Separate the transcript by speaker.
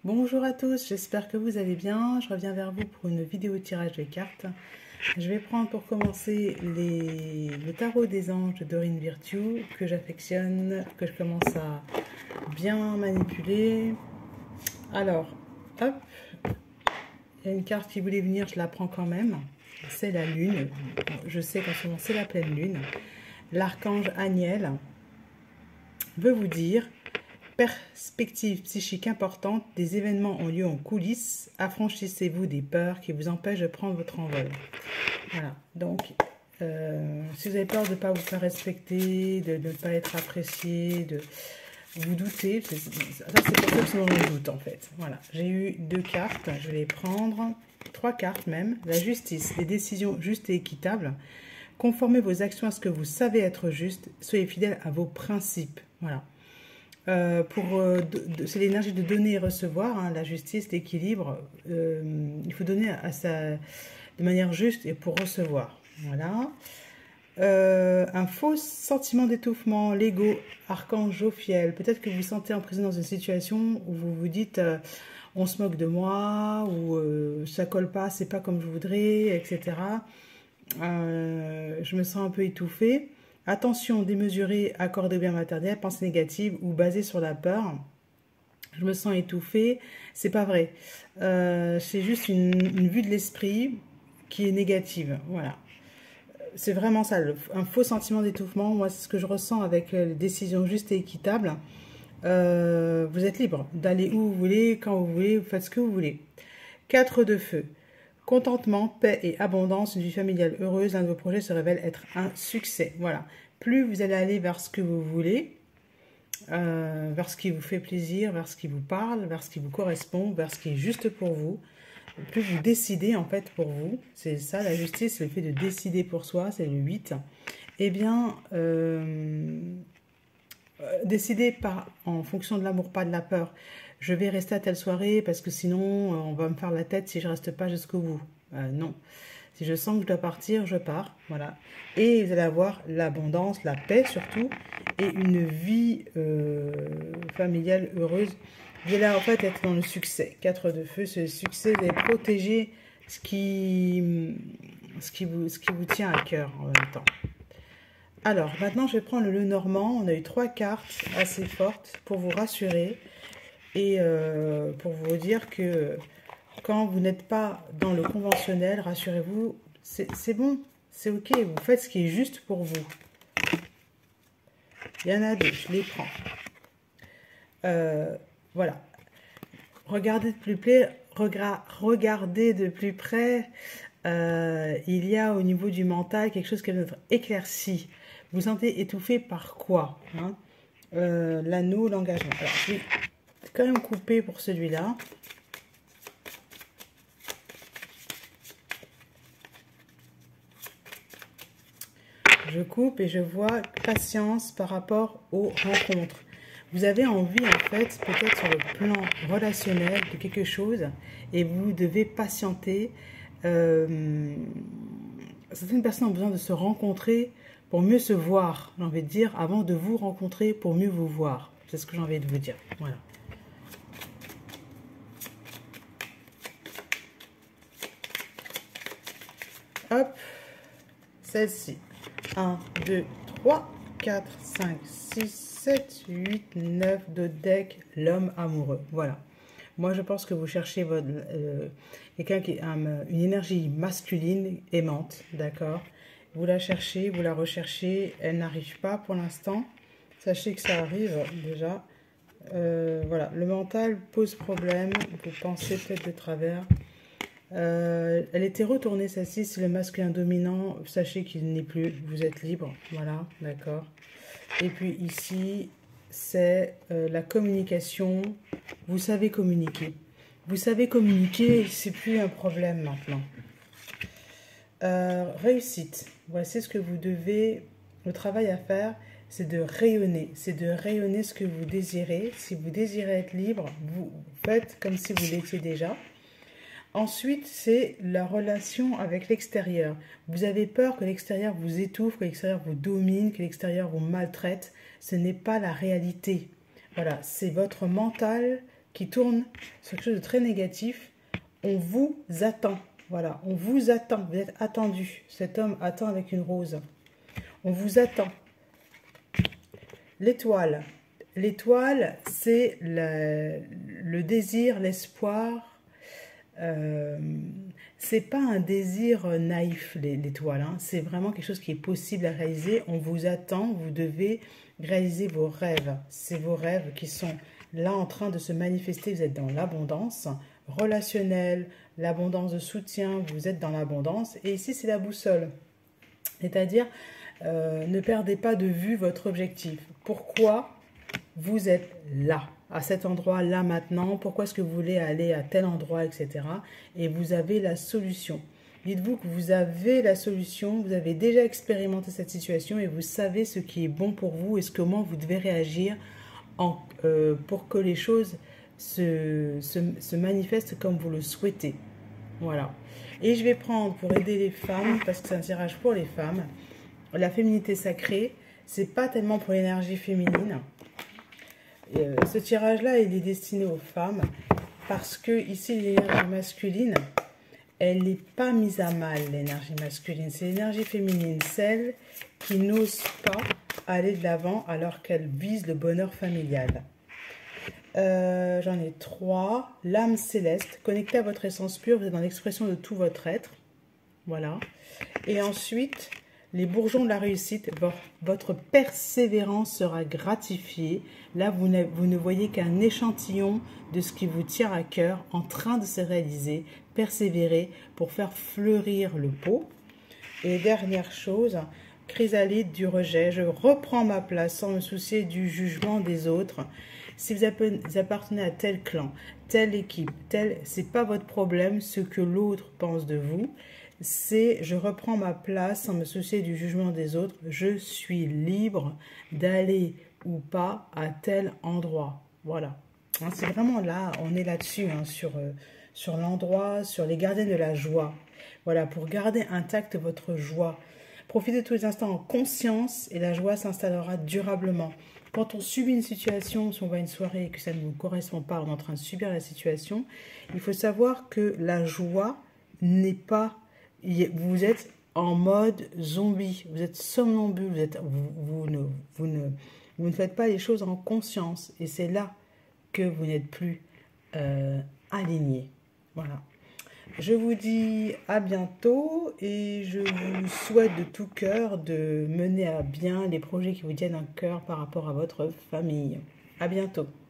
Speaker 1: Bonjour à tous, j'espère que vous allez bien. Je reviens vers vous pour une vidéo tirage de cartes. Je vais prendre pour commencer le tarot des anges de Dorine Virtue que j'affectionne, que je commence à bien manipuler. Alors, hop, il y a une carte qui voulait venir, je la prends quand même. C'est la lune. Je sais qu'en ce moment c'est la pleine lune. L'archange Aniel veut vous dire: perspective psychique importante, des événements ont lieu en coulisses, affranchissez-vous des peurs qui vous empêchent de prendre votre envol. Voilà, donc si vous avez peur de ne pas vous faire respecter, de ne pas être apprécié, de vous douter, ça c'est pour ceux qui sont dans le doute en fait. Voilà, j'ai eu 2 cartes, je vais les prendre, 3 cartes même. La justice, les décisions justes et équitables. Conformez vos actions à ce que vous savez être juste, soyez fidèles à vos principes. Voilà. C'est l'énergie de donner et recevoir, hein, la justice, l'équilibre. Il faut donner de manière juste et pour recevoir. Voilà. Un faux sentiment d'étouffement, l'ego, archange Jophiel. Peut-être que vous vous sentez emprisonné dans une situation où vous vous dites on se moque de moi, ou ça colle pas, c'est pas comme je voudrais, etc. Je me sens un peu étouffée. Attention démesurée, accordée au bien maternel, pensée négative ou basée sur la peur. Je me sens étouffée. C'est pas vrai. C'est juste une vue de l'esprit qui est négative. Voilà. C'est vraiment ça, un faux sentiment d'étouffement. Moi, c'est ce que je ressens avec les décisions justes et équitables. Vous êtes libre d'aller où vous voulez, quand vous voulez, vous faites ce que vous voulez. 4 de feu. Contentement, paix et abondance, une vie familiale heureuse, l'un de vos projets se révèle être un succès. Voilà. Plus vous allez aller vers ce que vous voulez, vers ce qui vous fait plaisir, vers ce qui vous parle, vers ce qui vous correspond, vers ce qui est juste pour vous, plus vous décidez en fait pour vous, c'est ça la justice, c'est le fait de décider pour soi, c'est le 8. Eh bien, décider en fonction de l'amour, pas de la peur. Je vais rester à telle soirée parce que sinon on va me faire la tête si je reste pas jusqu'au bout. Non. Si je sens que je dois partir, je pars. Voilà. Et vous allez avoir l'abondance, la paix surtout, et une vie familiale heureuse. Vous allez en fait être dans le succès. 4 de feu, c'est le succès. Vous allez protéger ce qui vous tient à cœur en même temps. Alors, maintenant, je vais prendre le Normand. On a eu 3 cartes assez fortes pour vous rassurer et pour vous dire que quand vous n'êtes pas dans le conventionnel, rassurez-vous, c'est bon, c'est ok, vous faites ce qui est juste pour vous. Il y en a 2, je les prends. Voilà. Regardez de plus près. Il y a au niveau du mental quelque chose qui est être éclairci. Vous vous sentez étouffé par quoi, hein? L'anneau, l'engagement. Alors, je vais quand même couper pour celui-là. Je coupe et je vois patience par rapport aux rencontres. Vous avez envie, en fait, peut-être sur le plan relationnel de quelque chose et vous devez patienter. Certaines personnes ont besoin de se rencontrer pour mieux se voir, j'ai envie de dire, avant de vous rencontrer pour mieux vous voir. C'est ce que j'ai envie de vous dire. Voilà. Hop, celle-ci. 1, 2, 3, 4, 5, 6, 7, 8, 9 de deck, l'homme amoureux. Voilà. Moi, je pense que vous cherchez quelqu'un qui a une énergie masculine aimante, d'accord? Vous la cherchez, vous la recherchez, elle n'arrive pas pour l'instant. Sachez que ça arrive déjà. Voilà, le mental pose problème, vous pensez peut-être de travers. Elle était retournée, celle-ci, c'est le masculin dominant. Sachez qu'il n'est plus, vous êtes libre. Voilà, d'accord. Et puis ici, c'est la communication. Vous savez communiquer. Vous savez communiquer, c'est plus un problème maintenant. Réussite. Voici ce que vous devez, le travail à faire, c'est de rayonner. C'est de rayonner ce que vous désirez. Si vous désirez être libre, vous faites comme si vous l'étiez déjà. Ensuite, c'est la relation avec l'extérieur. Vous avez peur que l'extérieur vous étouffe, que l'extérieur vous domine, que l'extérieur vous maltraite. Ce n'est pas la réalité. Voilà, c'est votre mental qui tourne sur quelque chose de très négatif. On vous attend. Voilà, on vous attend. Vous êtes attendu. Cet homme attend avec une rose. On vous attend. L'étoile. L'étoile, c'est le désir, l'espoir. C'est pas un désir naïf, l'étoile. Hein. C'est vraiment quelque chose qui est possible à réaliser. On vous attend. Vous devez réaliser vos rêves. C'est vos rêves qui sont là en train de se manifester. Vous êtes dans l'abondance relationnelle, l'abondance de soutien. Vous êtes dans l'abondance. Et ici, c'est la boussole. C'est-à-dire, ne perdez pas de vue votre objectif. Pourquoi vous êtes là, à cet endroit, là, maintenant? Pourquoi est-ce que vous voulez aller à tel endroit, etc. Et vous avez la solution. Dites-vous que vous avez la solution, vous avez déjà expérimenté cette situation et vous savez ce qui est bon pour vous et comment vous devez réagir pour que les choses se manifestent comme vous le souhaitez. Voilà. Et je vais prendre pour aider les femmes, parce que c'est un tirage pour les femmes, la féminité sacrée. C'est pas tellement pour l'énergie féminine. Ce tirage-là, il est destiné aux femmes parce que ici, l'énergie masculine, elle n'est pas mise à mal, l'énergie masculine. C'est l'énergie féminine, celle qui n'ose pas aller de l'avant alors qu'elle vise le bonheur familial. J'en ai 3. L'âme céleste, connectée à votre essence pure, vous êtes dans l'expression de tout votre être. Voilà. Et ensuite, les bourgeons de la réussite, votre persévérance sera gratifiée. Là, vous ne voyez qu'un échantillon de ce qui vous tient à cœur en train de se réaliser. Persévérer pour faire fleurir le pot. Et dernière chose, chrysalide du rejet. Je reprends ma place sans me soucier du jugement des autres. Si vous appartenez à tel clan, telle équipe, c'est pas votre problème ce que l'autre pense de vous. C'est je reprends ma place sans me soucier du jugement des autres. Je suis libre d'aller ou pas à tel endroit. Voilà. Hein, c'est vraiment là, on est là-dessus, hein, sur l'endroit, sur les gardiens de la joie. Voilà, pour garder intacte votre joie. Profitez de tous les instants en conscience et la joie s'installera durablement. Quand on subit une situation, si on va à une soirée et que ça ne nous correspond pas, on est en train de subir la situation, il faut savoir que la joie n'est pas... Vous êtes en mode zombie, vous êtes somnambule, vous ne faites pas les choses en conscience. Et c'est là que vous n'êtes plus aligné. Voilà. Je vous dis à bientôt et je vous souhaite de tout cœur de mener à bien les projets qui vous tiennent à cœur par rapport à votre famille. À bientôt.